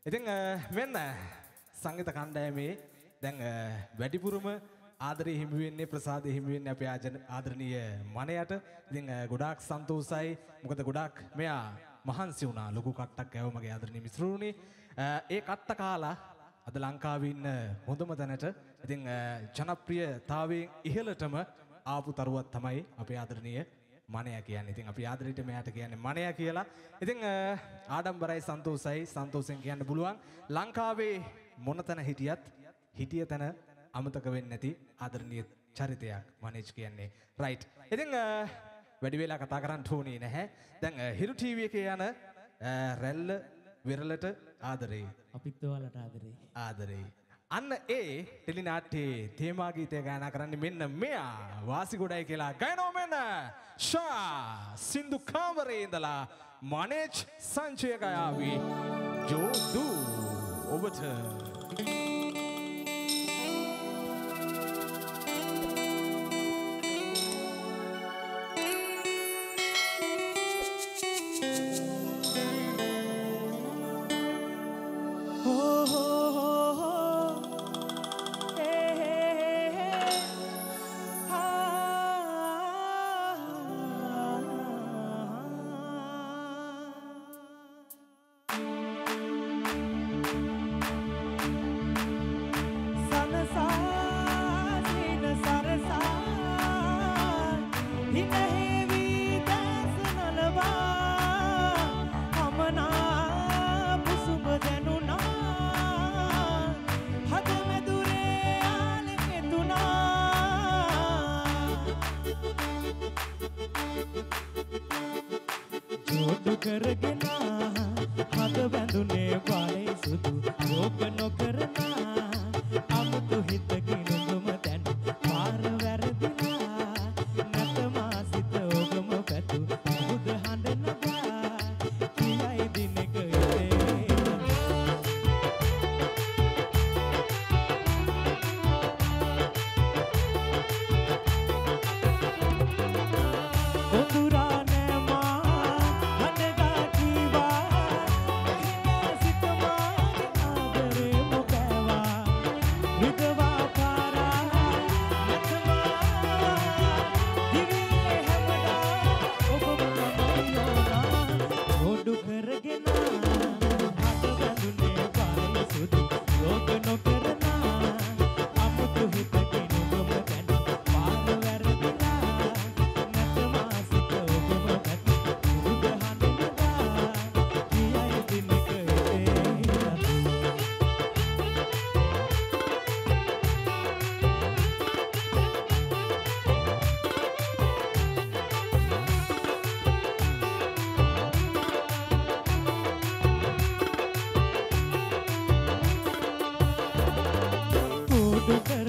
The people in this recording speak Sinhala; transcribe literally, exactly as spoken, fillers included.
ඉතින් මෙන්න සංගීත කණ්ඩායමේ දැන් වැඩිපුරම ආදරේ හිමි වෙන්නේ ප්‍රසාදේ හිමි වෙන්නේ අපේ ආදරණීය මනයට. ඉතින් ගොඩාක් සන්තෝසයි. මොකද ගොඩාක් මෙයා මහන්සි වුණා. ලොකු කට්ටක් ඇව මගේ ආදරණීය මිත්‍රුණි. ඒ කට්ට කාලා අද ලංකාවේ ඉන්න හොඳම තැනට ඉතින් ජනප්‍රියතාවයෙන් ඉහළටම ආපු තරුවක් තමයි අපේ ආදරණීය මනයා කියන්නේ. ඉතින් අපි ආදරෙට මෙයාට කියන්නේ මනයා කියලා. ඉතින් ආඩම්බරයි සන්තෝසයි සන්තෝෂෙන් කියන්න පුළුවන්. ලංකාවේ මොන තැන හිටියත් හිටිය තැන අමතක වෙන්නේ නැති ආදරණීය චරිතයක් මනේජ් කියන්නේ. රයිට්. ඉතින් වැඩි වෙලා කතා කරන්න ඕනේ නැහැ. දැන් හිරු ටීවී එකේ යන රැල්ල විරලට ආදරේ. අපිත් ඔයාලට ආදරේ. ආදරේ. අන්න ඒ ටෙලි නාට්‍යයේ තේමා ගීතය ගායනා කරන්නේ මෙන්න මෙයා වාසිගොඩයි කියලා ගයනවා මෙන්න ෂා සින්දු කාමරේ ඉඳලා මනේජ් සංචය ගයාවි ජෝදු ඔබට Look